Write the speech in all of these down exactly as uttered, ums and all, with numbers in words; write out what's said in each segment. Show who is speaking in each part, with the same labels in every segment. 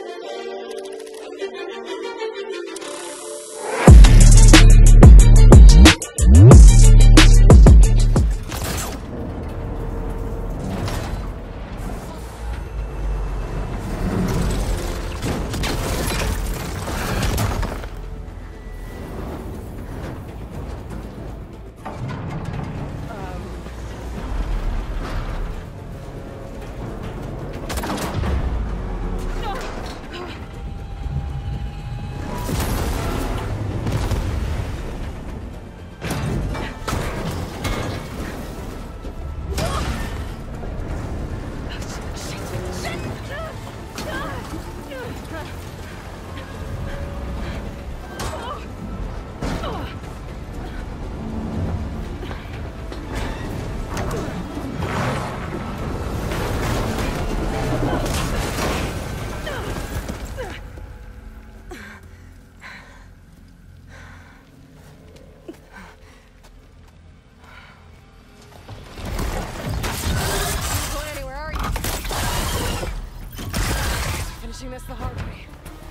Speaker 1: This the hard way.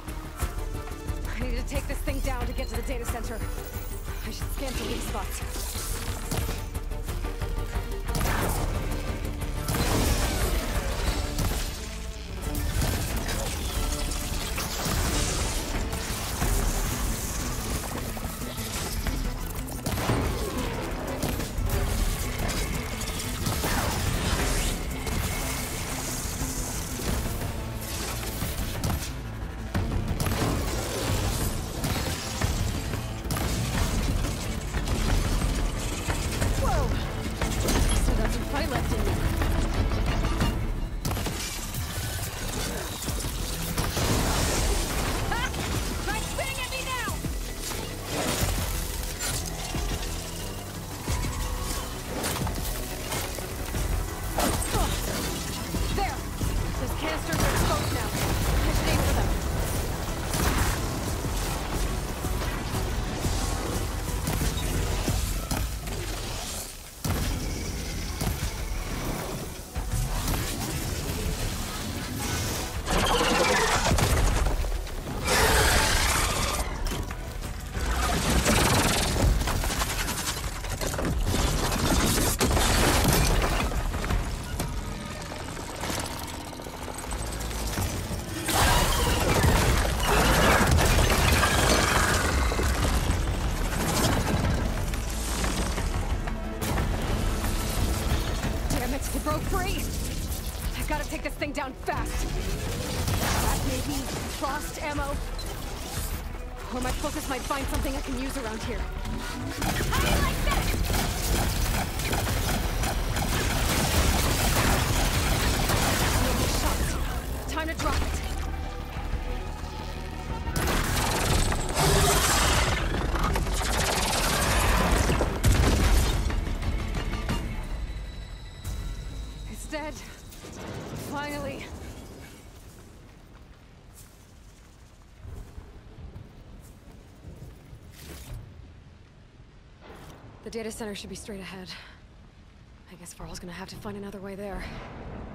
Speaker 1: I need to take this thing down to get to the data center. I should scan for weak spots. Down fast. That may be frost ammo. Or my focus might find something I can use around here. I like this! Shot. Time to drop it. It's dead. Finally. The data center should be straight ahead. I guess Varl's gonna have to find another way there.